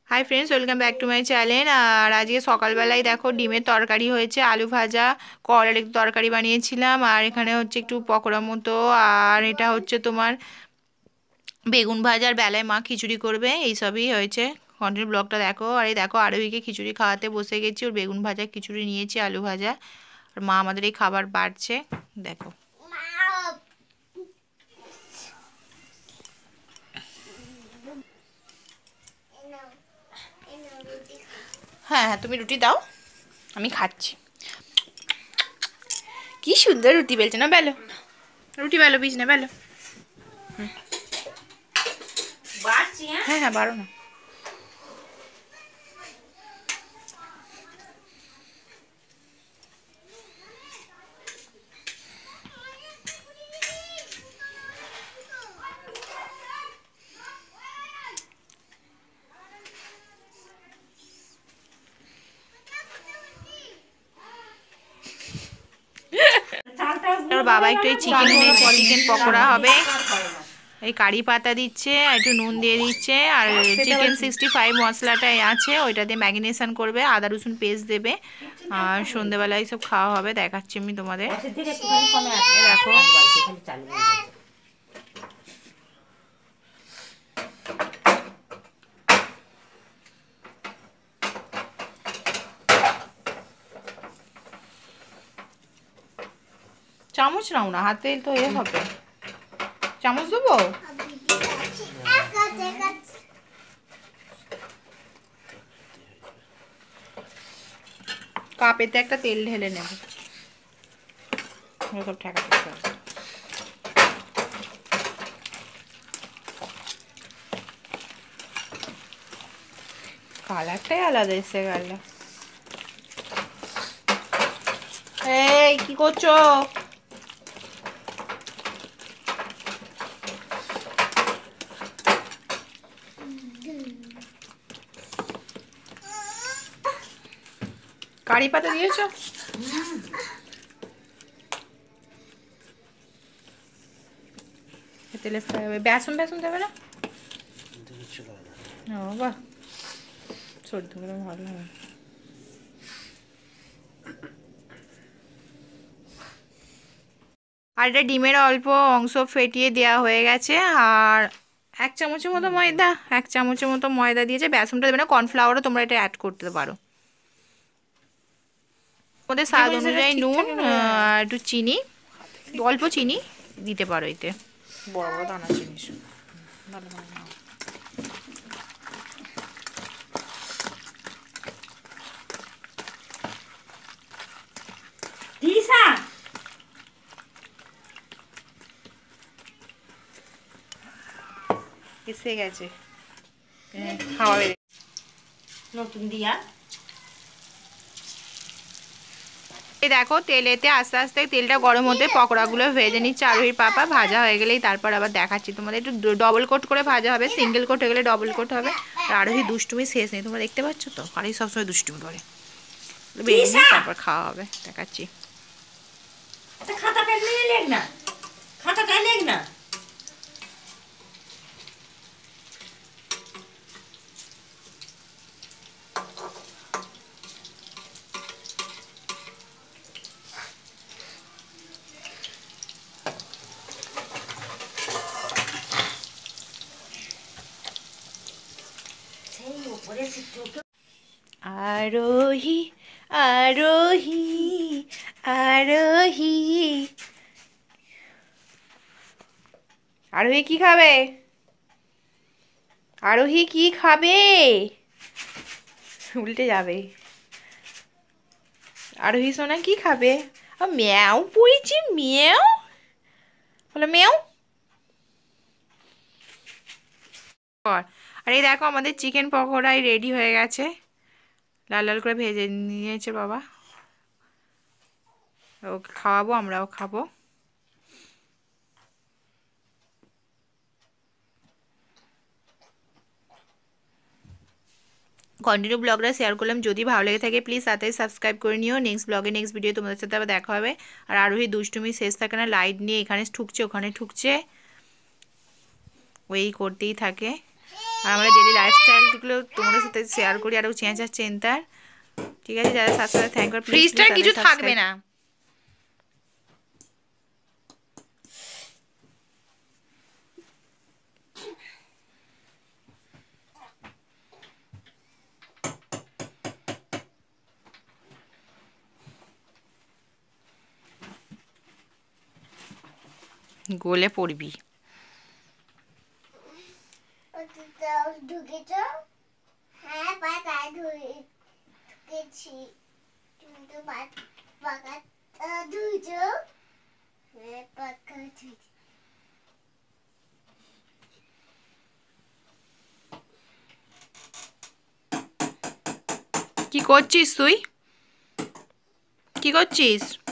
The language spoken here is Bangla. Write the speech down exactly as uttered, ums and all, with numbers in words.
High friends welcome back to my channel. और आज के सकाल बेलाय देखो डिमेर तरकारी होयेछे, आलू भाजा, करलार एकटु तरकारी बानिয়েছিলাম और एखाने होच्छे एकटु पकोड़ा मतो और एटा होच्छे तोमार बेगुन भाजा। बेलाय मा खिचुड़ी करबे, एई सबई होयेछे। कन्टिन्यू ब्लगटा देखो। और এই দেখো আরোহীকে খিচুড়ি খাওয়াতে বসে গেছি। ওর বেগুন ভাজা খিচুড়ি নিয়েছি, আলু ভাজা। আর মা আমাদের এই খাবার বাড়ছে দেখো। हाँ हाँ तुम रुटी दाओ, আমি খাচ্ছি। কি সুন্দর রুটি বেলছে না, বেলো রুটি বেলো, বিছ না বেলো। হ্যাঁ হ্যাঁ বারো না। বাবা একটু এই চিকেন এনেছে, চিকেন পকোড়া হবে। এই কারি পাতা দিচ্ছে আর একটু নুন দিয়ে দিচ্ছে আর চিকেন সিক্সটি ফাইভ মশলাটা আছে, ওইটা দিয়ে ম্যাগিনেশন করবে, আদা রসুন পেস্ট দেবে আর সন্ধ্যেবেলায় সব খাওয়া হবে। দেখাচ্ছি আমি তোমাদের, দেখো। চামচ নাও না, হাতে তো এ হবে। চামচ দেবো? কাপেতে একটা তেল ঢেলে নেব, সব ঠেকাতে হবে। কালারটাই আলাদা এসে গেল। এই কি করছো? কারি পাতা দিয়েছো? তেলে ফ্রাই হবে। বেসন বেসন দেবে না? ও বাহ, সর্দি করে ভালো হবে। আর এটা ডিমের অল্প অংশ ফেটিয়ে দেওয়া হয়ে গেছে আর এক চামচের মতো ময়দা, এক চামচের মতো ময়দা দিয়েছে। বেসনটা দেবে না, কর্নফ্লাওয়ারও তোমরা এটা অ্যাড করতে পারো। ওদের স্বাদ অনুযায়ী নুন, একটু চিনি, অল্প চিনি দিতে পারো এতে। বড় বড় দানা চিনি ভালো ভালো নাও। এসে গেছে খাওয়াবে নতুন দিয়া। এই দেখো তেলেতে আস্তে আস্তে তেলটা গরম হতে পকোড়াগুলো ভেজে নিচ্ছে আরোহীর পাপা। ভাজা হয়ে গেলেই তারপর আবার দেখাচ্ছি তোমাদের। একটু ডবল কোট করে ভাজা হবে, সিঙ্গেল কোট হয়ে গেলে ডবল কোট হবে। আর আরোহী দুষ্টুমি শেষ নেই, তোমরা দেখতে পাচ্ছ তো, আরোহী সবসময় দুষ্টুমি করে। ভেজে নিয়ে তারপর খাওয়া হবে, দেখাচ্ছি। খাতাটা নিয়ে লেখ না, খাতাটা লেখ না। আরোহী আরোহী আরোহী আরোহী কি খাবে? আরোহী কি খাবে? উল্টে যাবে। আরোহী সোনা কি খাবে? ম্যাও পড়েছি, ম্যাও বলো ম্যাও। আর এই দেখো আমাদের চিকেন পকোড়াই রেডি হয়ে গেছে, লাল লাল করে ভেজে নিয়েছে বাবা। ওকে খাওয়াবো, আমরাও খাবো। কন্টিনিউ ব্লগটা শেয়ার করলাম, যদি ভালো লেগে থাকে প্লিজ তাড়াতাড়ি সাবস্ক্রাইব করে নিও। নেক্সট ব্লগে নেক্সট ভিডিও তোমাদের সাথে আবার দেখা হবে। আর আরোহী দুষ্টুমি শেষ থাকে না, লাইট নিয়ে এখানে ঠুকছে ওখানে ঠুকছে, ওই করতেই থাকে। আর আমাদের ডেলি লাইফস্টাইলগুলো তোমাদের সাথে সাথে শেয়ার করি আরও চেঁচা চেনতার। ঠিক আছে, যারা সাবস্ক্রাইব থ্যাংক ইউ। ফ্রিজটার কিছু থাকবে না। গলে পড়বি। হ্যাঁ পাতা ঢুকেছি, তুমি তো পাকা ধুইছো। হ্যাঁ পাকা ধুইছি। কি করছিস তুই? কি করছিস?